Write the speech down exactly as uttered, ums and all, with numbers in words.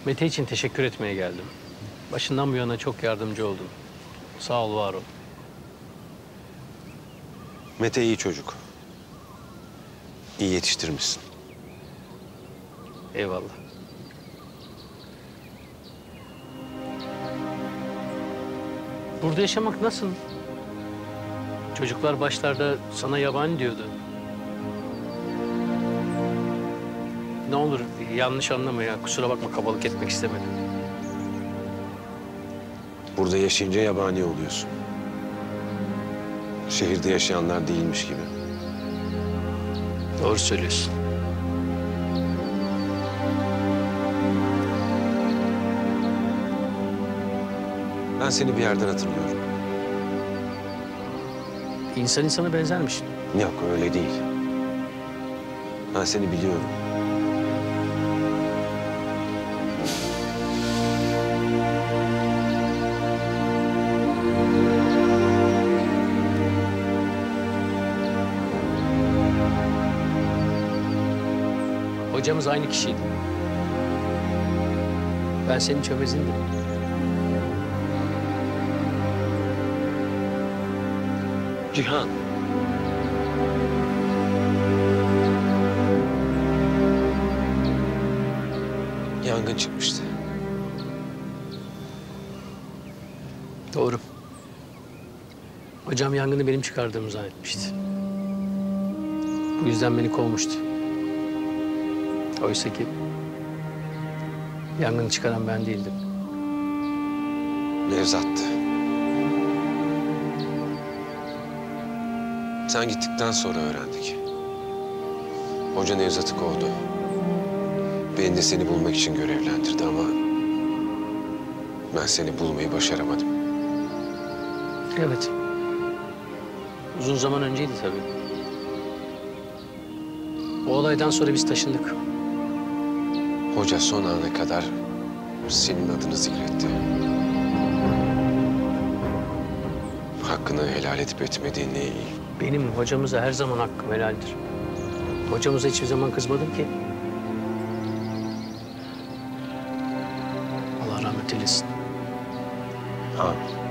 Mete için teşekkür etmeye geldim. Başından bu yana çok yardımcı oldun. Sağ ol, var ol. Mete iyi çocuk. İyi yetiştirmişsin. Eyvallah. Burada yaşamak nasıl? Çocuklar başlarda sana yabani diyordu. Ne olur yanlış anlama ya. Kusura bakma, kabalık etmek istemedim. Burada yaşayınca yabani oluyorsun. Şehirde yaşayanlar değilmiş gibi. Doğru söylüyorsun. Ben seni bir yerden hatırlıyorum. İnsan insana benzermiş. Yok öyle değil. Ben seni biliyorum. Hocamız aynı kişiydi. Ben senin çömezindim. Cihan. Yangın çıkmıştı. Doğru. Hocam yangını benim çıkardığımı zannetmişti. Bu yüzden beni kovmuştu. Oysa ki yangını çıkaran ben değildim. Nevzat'tı. Sen gittikten sonra öğrendik. Hoca Nevzat'ı kovdu. Beni de seni bulmak için görevlendirdi ama ben seni bulmayı başaramadım. Evet. Uzun zaman önceydi tabii. O olaydan sonra biz taşındık. Hoca son ana kadar senin adını zikretti. Hakkını helal edip etmediğini Benim hocamıza her zaman hakkım helaldir. Hocamıza hiçbir zaman kızmadım ki. Allah rahmet eylesin. Amin.